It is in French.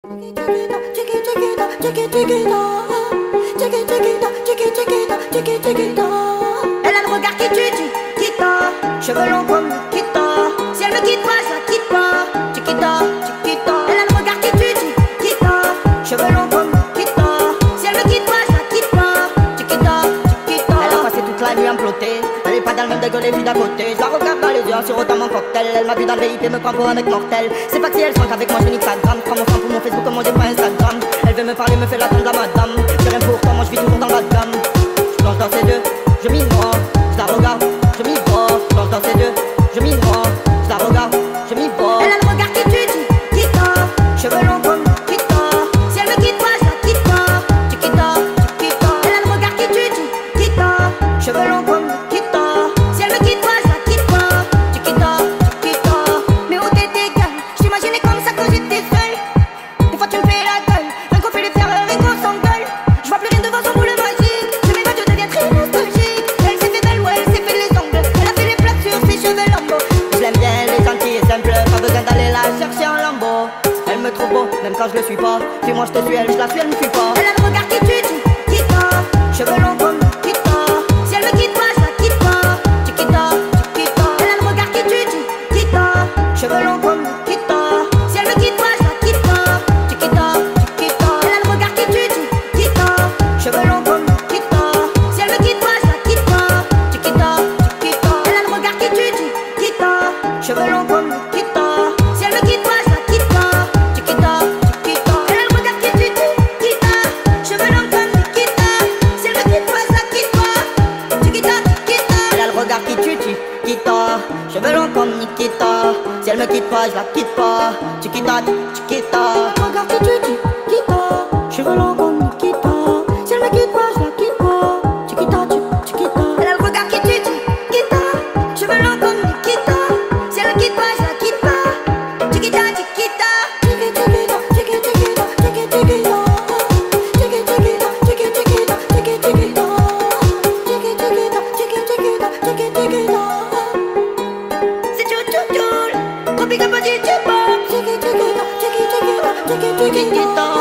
Elle a le regard qui tue, Chiquita. Cheveux longs comme Nikita. Si elle me quitte pas, je la quitte pas. Chiquita, Chiquita. Elle a le regard qui tue, Chiquita. Cheveux longs comme Nikita. Si elle me quitte pas, je la quitte pas. Chiquita, Chiquita. Elle a passé toute la nuit emplottée. Elle est pas dans le même dégueu les filles d'à côté. Je la regarde dans les yeux en sirotant mon cocktail. Elle m'a vu dans le VIP, me prend pour un mec mortel. C'est pas que si elle sent qu'avec moi je nique sa gramme. Prends mon sang pour mon Facebook, comment j'ai pas Instagram. Elle veut me parler, me fait l'attendre la madame. J'ai rien pour toi, moi je vis toujours dans la gamme. Je plonge dans ses yeux, je m'y noie. Je la regarde, je m'y vois. Je plonge dans ses yeux, je m'y noie. Je la regarde, je m'y vois. Elle a le regard qui tue, Chiquita. Cheveux longs comme Nikita. Si elle me quitte pas, je la quitte pas. Chiquita, Chiquita. Elle a le regard qui tue, Chiquita. Cheveux longs comme Nikita. Si elle me quitte pas, je la quitte pas. Chiquita, Chiquita. Mais où t'étais, gueule? J'imaginais comme ça quand j'étais seule. Des fois tu me fais la gueule. Rien qu'on fait les faire, rien qu'on s'engueule. Je vois plus rien devant son boule magique. Je mes je deviens très nostalgique. Elle s'est fait belle, ouais, elle s'est fait les ongles. Elle a fait les plaques sur ses cheveux lambeaux. Je l'aime bien, elle est gentille et simple. Pas besoin d'aller la chercher en lambeau. Elle me trouve beau, même quand je le suis pas. Puis moi je te suis, elle, je la suis, elle me fuit pas. Elle a le regard qui tue, Chiquita. Cheveux longs comme Nikita. Si elle me quitte pas, je la quitte pas. Chiquita, Chiquita. Elle a le regard qui tue, Chiquita. Cheveux longs comme Nikita. Si elle me quitte pas, je la quitte pas. Chiquita, Chiquita. Elle a le regard qui tue, Chiquita. Cheveux longs comme Nikita. Si elle me quitte pas, je la quitte pas. Chiquita, Chiquita. Elle a le regard qui tue, Chiquita. Cheveux longs comme Nikita. Si elle me quitte pas, je la quitte pas. Chiquita, Chiquita. Elle a le regard qui tue, Chiquita. Cheveux longs comme Nikita. Si elle me quitte pas, je la quitte pas. Chiquita, Chiquita. Elle a le regard qui tue, Chiquita. Cheveux longs comme Nikita. Si elle me quitte pas, je la quitte pas. Chiquita, Chiquita. Regard qui tue, Chiquita. Cheveux longs comme Nikita. Si elle me quitte pas, je la quitte pas. Chiquita, Chiquita. Elle a le regard qui tue, Chiquita. Cheveux longs comme Nikita. Si elle me quitte pas, je la quitte pas. Chiquita, Chiquita. Chiquita, Chiquita, Chiquita, Chiquita. Chiquita, Chiquita, Chiquita, Chiquita, Chiquita. Chiquita, Chiquita, Chiquita, Chiquita. C'est tchou tchou tchou. Trop big up, Chiquita. Chiquita, Chiquita, Chiquita, Chiquita.